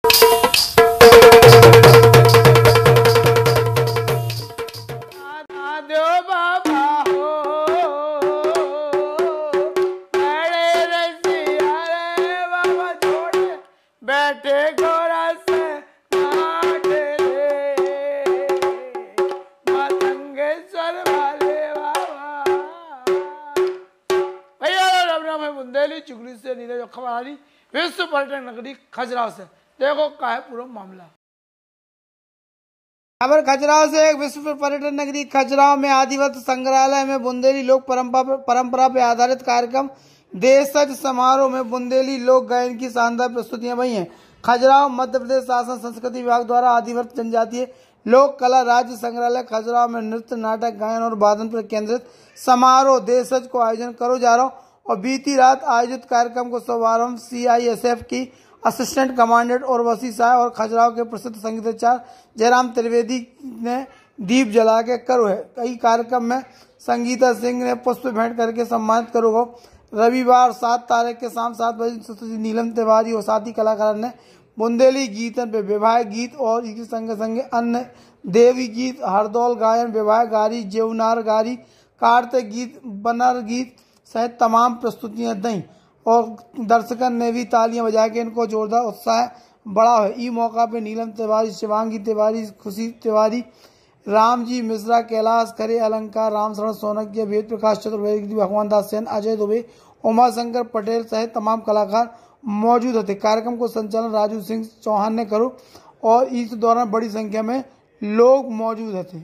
चुगली से नीरज खबराली विश्व पर्यटन नगरी खजुराहो से। देखो क्या है पूरा मामला। खबर खजुराहो से। एक विश्व पर्यटन नगरी खजुराहो में आदिवासी संग्रहालय में बुंदेली लोक परंपरा पर आधारित कार्यक्रम देशज समारोह में बुंदेली लोक गायन की शानदार प्रस्तुतियां हुई हैं। खजुराहो मध्य प्रदेश शासन संस्कृति विभाग द्वारा आदिवासी जनजातीय लोक कला राज्य संग्रहालय खजुराहो में नृत्य नाटक गायन और वादन पर केंद्रित समारोह देशज को आयोजन करो जा रहा और बीती रात आयोजित कार्यक्रम को शुभारंभ CISF की असिस्टेंट कमांडेंट और वसी शाह और खजुराहो के प्रसिद्ध संगीतकार जयराम त्रिवेदी ने दीप जला के करो है। कई कार्यक्रम में संगीता सिंह ने पुष्प भेंट करके सम्मानित करो हो। रविवार 7 तारीख के शाम 7 बजे नीलम तिवारी और साथी कलाकार ने बुंदेली गीतन पे विवाह गीत और इसके संगे संगे अन्य देवी गीत हरदौल गायन विवाह गारी जेवनार गारी कार्तिक गीत बनर गीत सहित तमाम प्रस्तुतियां दी और दर्शकों ने भी तालियां बजा के इनको जोरदार उत्साह बढ़ा है। इस मौका पे नीलम तिवारी शिवांगी तिवारी खुशी तिवारी रामजी मिश्रा कैलाश खरे अलंकार रामशरण सोनकिया वेद प्रकाश चतुर्वेदी भगवान दास सेन अजय दुबे उमाशंकर पटेल सहित तमाम कलाकार मौजूद थे। कार्यक्रम को संचालन राजू सिंह चौहान ने करो और इस दौरान बड़ी संख्या में लोग मौजूद थे।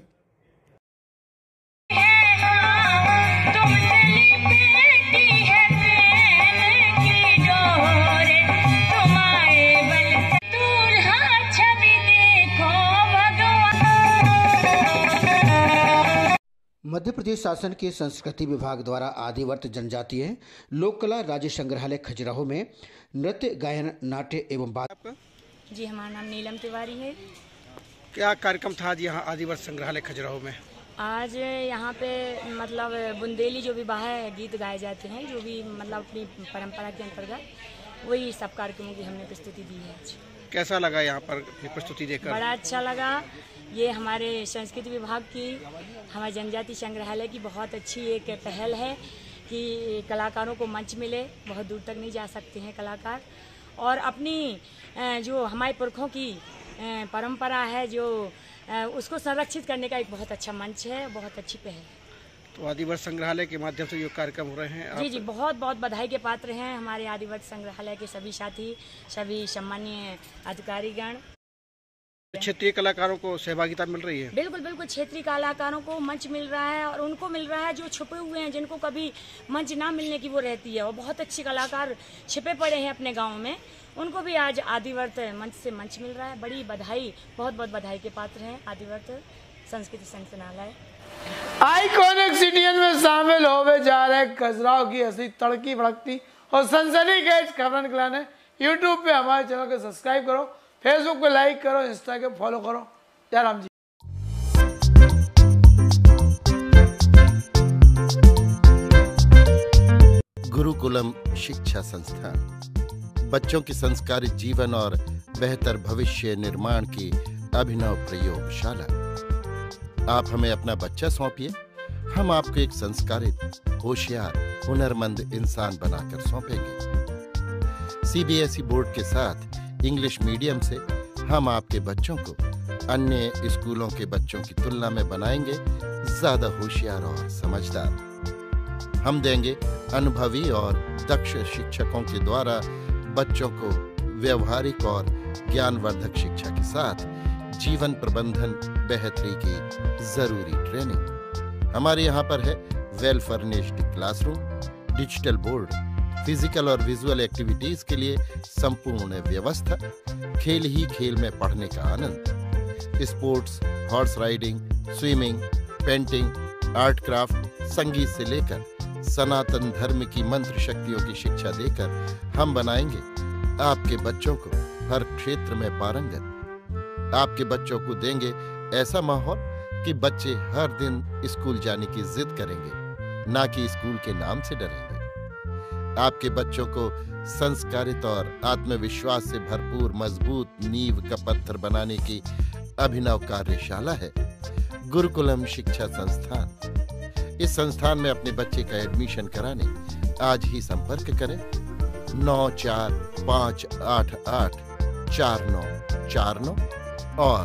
मध्य प्रदेश शासन के संस्कृति विभाग द्वारा आदिवासी जनजातीय लोक कला राज्य संग्रहालय खजुराहो में नृत्य गायन नाट्य एवं जी हमारा नाम नीलम तिवारी है। क्या कार्यक्रम था आज यहाँ आदिवासी संग्रहालय खजुराहो में? आज यहाँ पे मतलब बुंदेली जो भी बाहर गीत गाए जाते हैं जो भी मतलब अपनी परंपरा के अंतर्गत वही सब कार्यक्रमों की हमने प्रस्तुति दी है। आज कैसा लगा यहाँ पर प्रस्तुति देकर? बड़ा अच्छा लगा। ये हमारे संस्कृति विभाग की हमारे जनजाति संग्रहालय की बहुत अच्छी एक पहल है कि कलाकारों को मंच मिले। बहुत दूर तक नहीं जा सकते हैं कलाकार और अपनी जो हमारे पुरखों की परंपरा है जो उसको संरक्षित करने का एक बहुत अच्छा मंच है, बहुत अच्छी पहल है। तो आदिवासी संग्रहालय के माध्यम से ये कार्यक्रम हो रहे हैं। जी जी बहुत बहुत बधाई के पात्र हैं हमारे आदिवासी संग्रहालय के सभी साथी सभी सम्मानीय अधिकारीगण। क्षेत्रीय कलाकारों को सहभागिता मिल रही है? बिल्कुल बिल्कुल क्षेत्रीय कलाकारों को मंच मिल रहा है और उनको मिल रहा है जो छुपे हुए हैं जिनको कभी मंच ना मिलने की वो रहती है और बहुत अच्छे कलाकार छिपे पड़े हैं अपने गाँव में उनको भी आज आदिवासी मंच से मंच मिल रहा है। बड़ी बधाई बहुत बहुत बधाई के पात्र हैं आदिवासी संस्कृति संग्रहालय। आइकॉनिक सिटीजन में शामिल होवे जा रहे खजुराहो की ऐसी तड़की भड़कती और सनसनीखेज खबरें निकलाने यूट्यूब पे हमारे चैनल को सब्सक्राइब करो, फेसबुक पे लाइक करो, इंस्टा के फॉलो करो। जयराम जी। गुरुकुलम शिक्षा संस्थान बच्चों की संस्कारित जीवन और बेहतर भविष्य निर्माण की अभिनव प्रयोगशाला। आप हमें अपना बच्चा सौंपिए, हम आपको एक संस्कारित होशियार हुनरमंद इंसान बनाकर सौंपेंगे। CBSE बोर्ड के साथ इंग्लिश मीडियम से हम आपके बच्चों को अन्य स्कूलों के बच्चों की तुलना में बनाएंगे ज्यादा होशियार और समझदार। हम देंगे अनुभवी और दक्ष शिक्षकों के द्वारा बच्चों को व्यवहारिक और ज्ञानवर्धक शिक्षा के साथ जीवन प्रबंधन बेहतरी की जरूरी ट्रेनिंग। हमारे यहाँ पर है well furnished classroom, digital board, physical और विजुअल एक्टिविटीज के लिए संपूर्ण व्यवस्था, खेल ही खेल में पढ़ने का आनंद, sports, horse riding, swimming, painting, art craft, संगीत से लेकर सनातन धर्म की मंत्र शक्तियों की शिक्षा देकर हम बनाएंगे आपके बच्चों को हर क्षेत्र में पारंगत। आपके बच्चों को देंगे ऐसा माहौल कि बच्चे हर दिन स्कूल जाने की जिद करेंगे, ना कि स्कूल के नाम से डरेंगे। आपके बच्चों को संस्कारित और आत्मविश्वास से भरपूर मजबूत नींव का पत्थर बनाने की अभिनव कार्यशाला है गुरुकुलम शिक्षा संस्थान। इस संस्थान में अपने बच्चे का एडमिशन कराने आज ही संपर्क करें 9458844949 और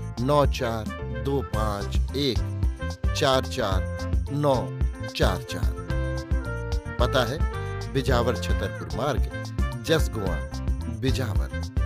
9425144944। पता है बिजावर छतरपुर मार्ग, जसगुआ, बिजावर।